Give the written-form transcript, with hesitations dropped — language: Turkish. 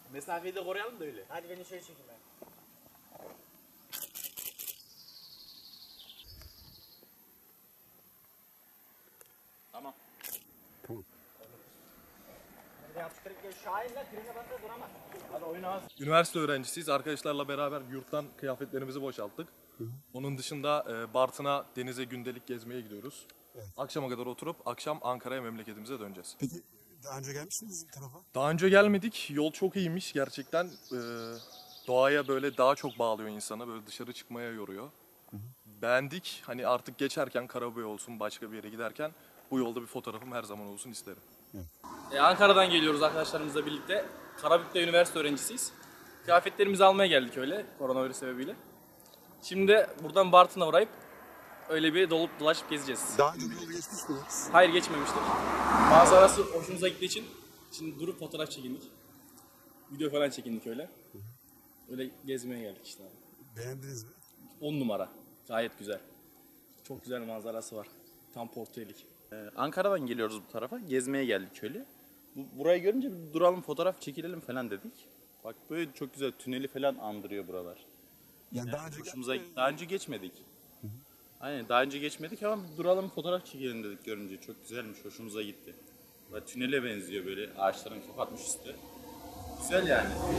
Mesafeyi de koruyalım da öyle. Hadi beni şöyle çekin ben. Tamam. Hadi yapıştırıp gel. Şahin lan trene basla duramaz. Hadi oyna az. Üniversite öğrencisiyiz. Arkadaşlarla beraber yurttan kıyafetlerimizi boşalttık. Onun dışında Bartın'a denize gündelik gezmeye gidiyoruz. Evet. Akşama kadar oturup akşam Ankara'ya memleketimize döneceğiz. Peki daha önce gelmişsiniz bu tarafa? Daha önce gelmedik. Yol çok iyiymiş gerçekten. Doğaya böyle daha çok bağlıyor insana. Böyle dışarı çıkmaya yoruyor. Beğendik. Hani artık geçerken Karabük olsun başka bir yere giderken bu yolda bir fotoğrafım her zaman olsun isterim. Ankara'dan geliyoruz arkadaşlarımızla birlikte. Karabük'te üniversite öğrencisiyiz. Kıyafetlerimizi almaya geldik öyle koronavirüs sebebiyle. Şimdi de buradan Bartın'a uğrayıp öyle bir dolup dolaşıp gezeceğiz. Daha önce bu yolu geçmiş miydiniz? Hayır geçmemiştik. Manzarası hoşumuza gittiği için şimdi durup fotoğraf çekindik. Video falan çekindik öyle. Öyle gezmeye geldik işte abi. Beğendiniz mi? 10 numara. Gayet güzel. Çok güzel manzarası var. Tam portrelik. Ankara'dan geliyoruz bu tarafa. Gezmeye geldik şöyle. Burayı görünce bir duralım fotoğraf çekilelim falan dedik. Bak böyle çok güzel tüneli falan andırıyor buralar. Yani daha önce Hoşumuza daha önce geçmedik. Aynen daha önce geçmedik ama bir duralım fotoğraf çekelim dedik görünce. Çok güzelmiş, hoşumuza gitti. Böyle tünele benziyor böyle ağaçların kapatmış üstü. Güzel yani.